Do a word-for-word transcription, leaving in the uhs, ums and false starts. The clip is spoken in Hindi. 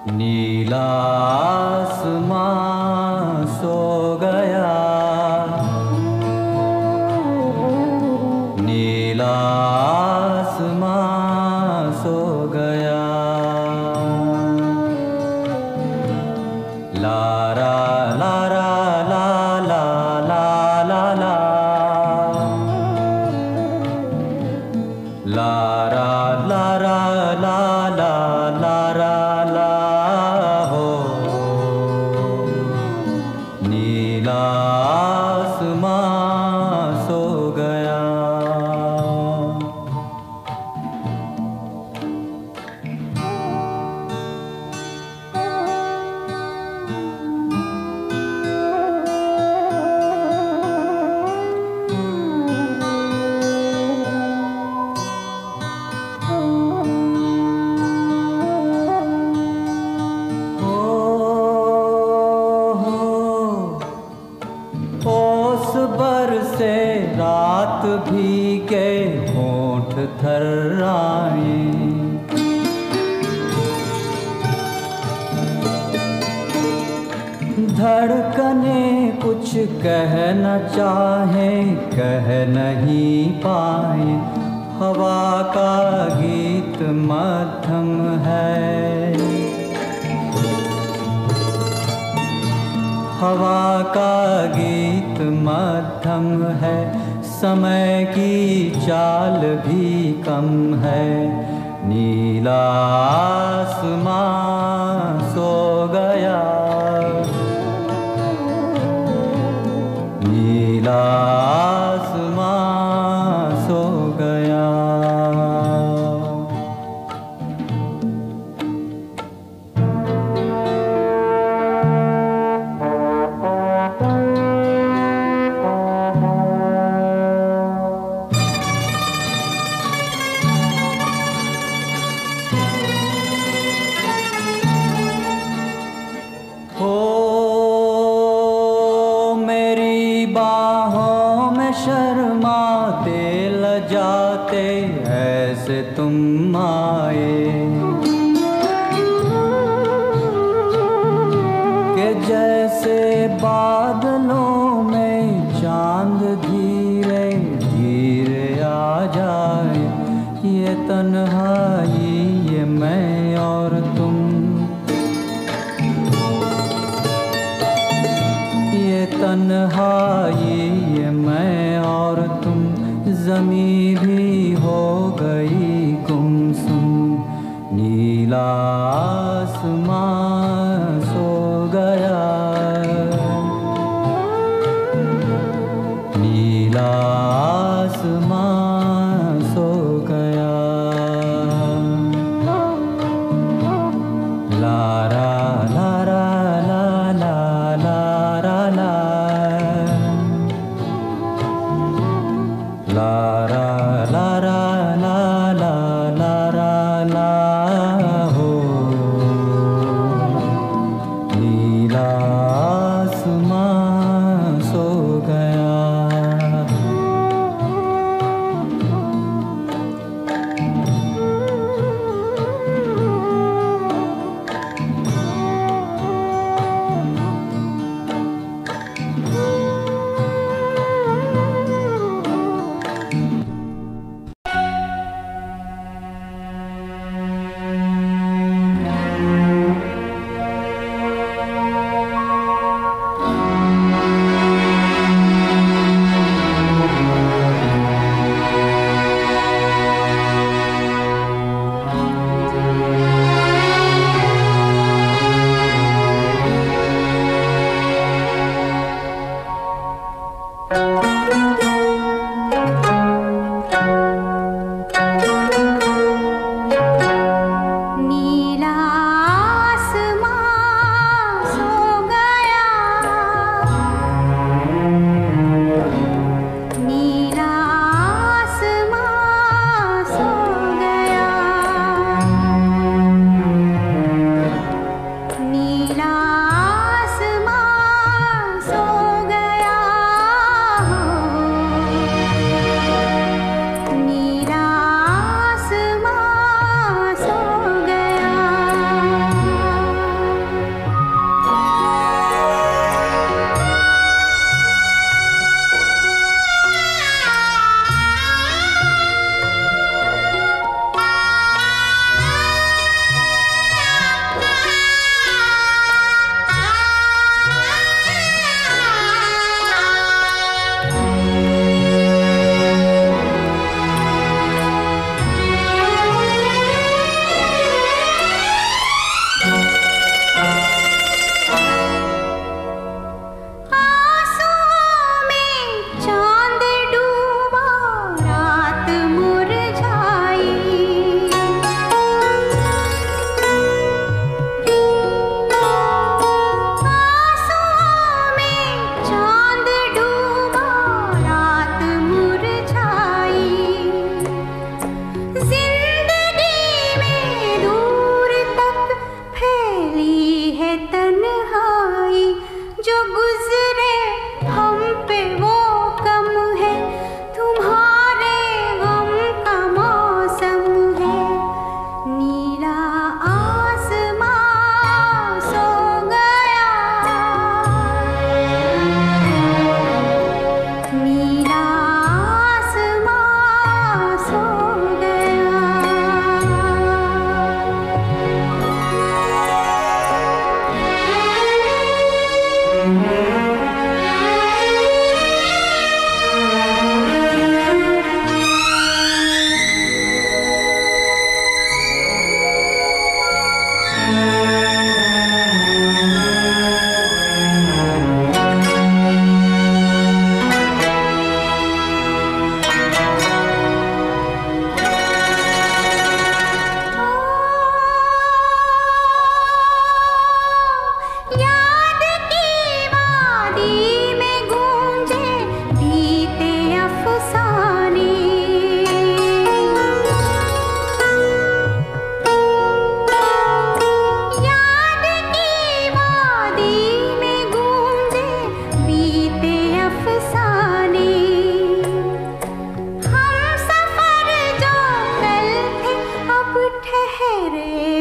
नीला आसमां सो गया, नीला आसमां सो गया। लारा लारा ला ला ला ला ला, लारा लारा ला ला लारा ला हो, नीला आसमां सो गया। भीगे होंठ थर्राए, धड़कने कुछ कह न चाहे, कह नहीं पाए। हवा का गीत मध्यम है, हवा का गीत मध्यम है। समय की चाल भी कम है, नीला आसमां सो गया, नीला आसमां सो गया। तुम आए कि जैसे बादलों में चांद धीरे धीरे आ जाए। ये तन्हाई ये मैं और तुम, ये तन्हाई ये मैं और तुम। ज़मीं भी हो गई गुमसुम, नीला आसमां सो गया, नीला आसमां सो गया। लारा लारा ला ला लारा ला, लारा लारा ला ला लारा ला हो, रे